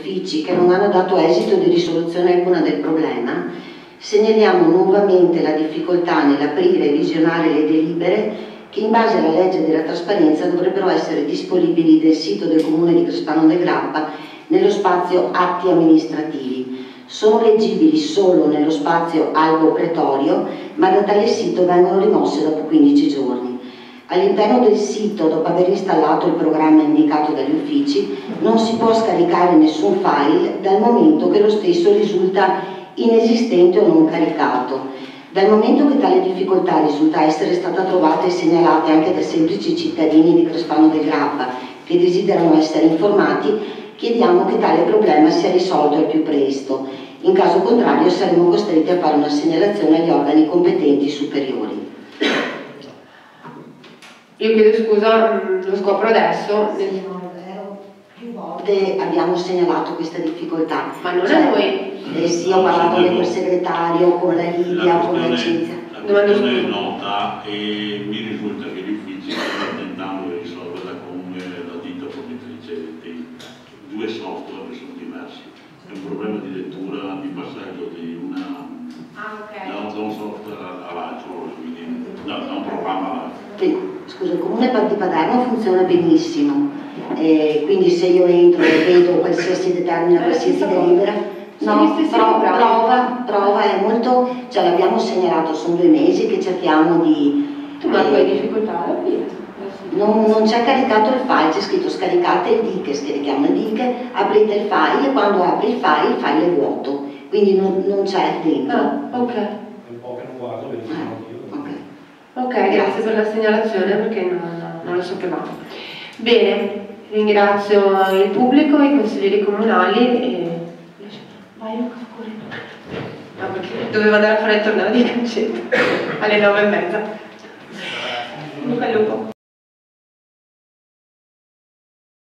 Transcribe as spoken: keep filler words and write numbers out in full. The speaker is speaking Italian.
uffici che non hanno dato esito di risoluzione alcuna del problema, segnaliamo nuovamente la difficoltà nell'aprire e visionare le delibere che in base alla legge della trasparenza dovrebbero essere disponibili del sito del Comune di Crespano del Grappa nello spazio atti amministrativi. Sono leggibili solo nello spazio albo pretorio, ma da tale sito vengono rimosse dopo quindici giorni. All'interno del sito, dopo aver installato il programma indicato dagli uffici, non si può scaricare nessun file dal momento che lo stesso risulta inesistente o non caricato. Dal momento che tale difficoltà risulta essere stata trovata e segnalata anche da semplici cittadini di Crespano del Grappa che desiderano essere informati, chiediamo che tale problema sia risolto al più presto. In caso contrario saremo costretti a fare una segnalazione agli organi competenti superiori. Io chiedo scusa, lo scopro adesso. Sì, non è vero. Più volte abbiamo segnalato questa difficoltà. Ma non cioè, a noi. Eh sì, ho parlato con il segretario, con la Lidia, con la Cinzia. La questione è nota e mi risulta che gli uffici stanno tentando di risolverla con la ditta fornitrice dei due software che sono diversi. È un problema di lettura, di passaggio di una, ah, okay. da, da un software all'altro, quindi da, da un programma all'altro. Scusa, il Comune di Paderno funziona benissimo, eh, quindi se io entro e vedo qualsiasi determina, qualsiasi delibera, no, pro, prova, prova, è molto, cioè l'abbiamo segnalato, sono due mesi che cerchiamo di... Tu ma tu hai difficoltà alla fine? Non, non c'è caricato il file, c'è scritto scaricate il D I C, scarichiamo il D I C, aprite il file e quando apri il file, il file è vuoto, quindi non, non c'è dentro. Ah, ok. È un po' che non guardo, verifico io. Ok, grazie per la segnalazione perché non, non lo sapevamo. Bene, ringrazio il pubblico, i consiglieri comunali e... Vai Luca, pure. No, perché dovevo andare a fare il torneo di calcetto alle nove e mezza. Luca Lupo.